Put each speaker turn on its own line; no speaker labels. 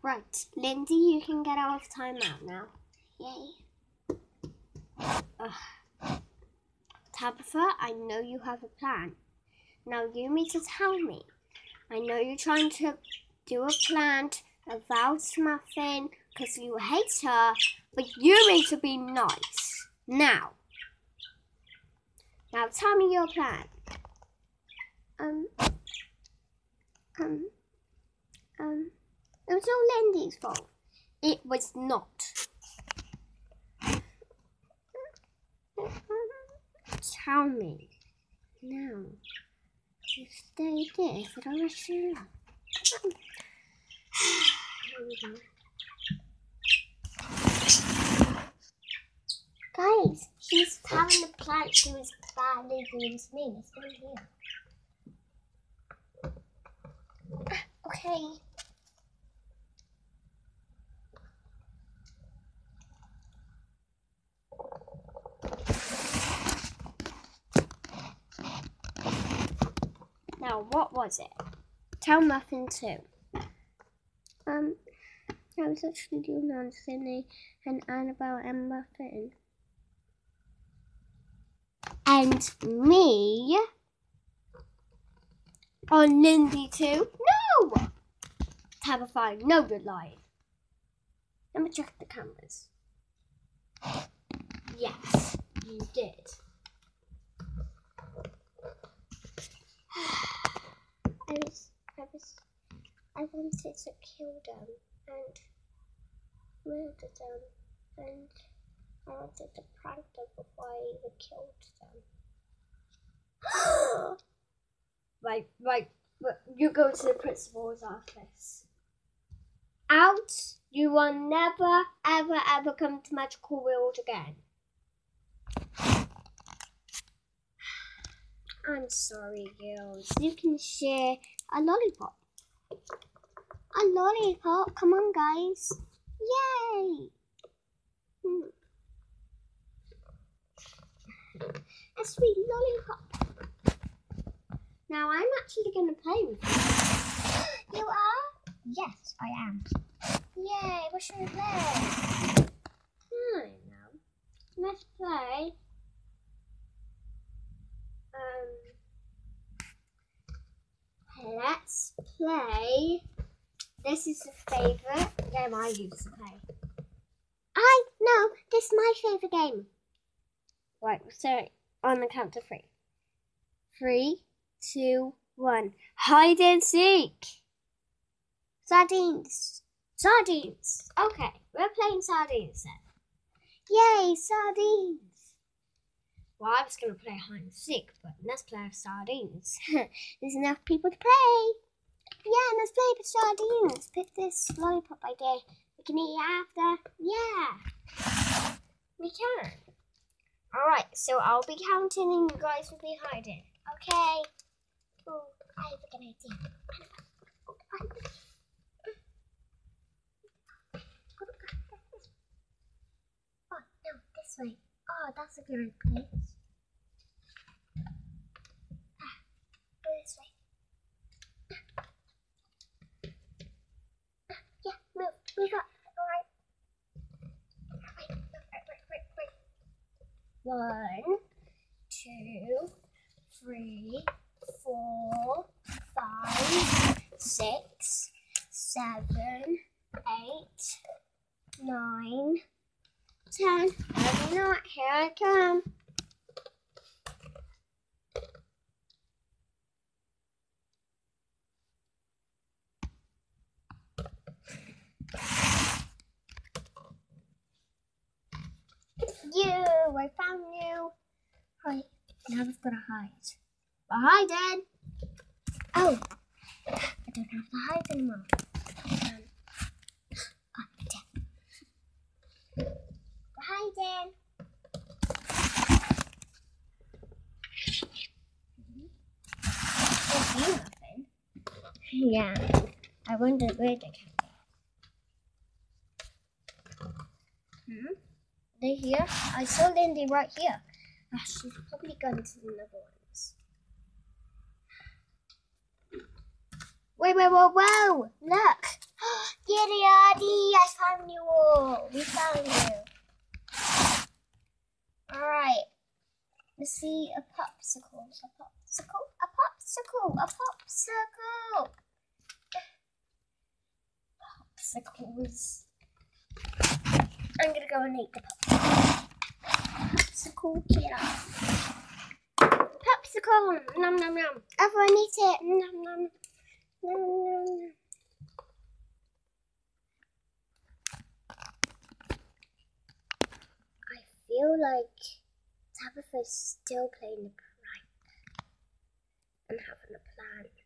Right, Lindy, you can get out of timeout now.
Yay.
Tabitha, I know you have a plan. Now you need to tell me. I know you're trying to do a plan about Muffin because you hate her, but you need to be nice. Now tell me your plan. It was all Lindy's fault. It was not. Tell me. Now. You stay there for the rest of your life.
Guys, she's telling the plant she was badly doing to me. Let's go here. Okay.
Now, what was it? Tell Muffin too. I was actually doing on Sydney and Annabelle and Muffin. And me on Lindy too? No! Tabitha, no, you're lying. Let me check the cameras. Yes, you did.
I wanted to kill them and murder them, and I wanted to prank them before I even killed them.
Right. You go to the principal's office. Out! You will never, ever come to Magical World again. I'm sorry, girls. You can share a lollipop. A lollipop? Come on, guys. Yay! A sweet lollipop. Now, I'm actually going to play with you.
You are? Yes, I am. Yay, what should we play?
I don't know. Let's play. Let's play. This is a favourite game I used to play.
No, this is my favourite game.
Right, so on the count of 3. 3, 2, 1. Hide and seek.
Sardines.
Okay, we're playing sardines then.
Yay, sardines.
Well, I was going to play hide and seek, but let's play sardines.
There's enough people to play. Yeah, let's play with sardines. Pick this lollipop idea. We can eat it after. Yeah.
We can. Alright, so I'll be counting and you guys will be hiding.
Okay. Oh, I have a good idea. Oh, no, this way. Oh, that's a good place. Go this way. Yeah, move up. Alright. Wait.
1, 2, 3, 4, 5, 6, 7, 8, 9, 10. Maybe not. Here I come. I found you.
Right, now we've got to hide.
We're hiding.
Oh, I don't have to hide anymore. We're hiding.
There's you nothing.
Yeah, I wonder where they can go.
They're here. I saw Lindy right here. She's probably gone to the other ones. Whoa! Look!
Yay! Daddy, I found you all. We found you. Alright. Let's see a popsicle. A popsicle. A popsicle. A popsicle. Popsicles. I'm gonna go and eat the popsicle. Popsicle. Nom nom nom. Everyone eat it. Nom nom. Nom nom. I feel like Tabitha's still playing the prank and having a plan.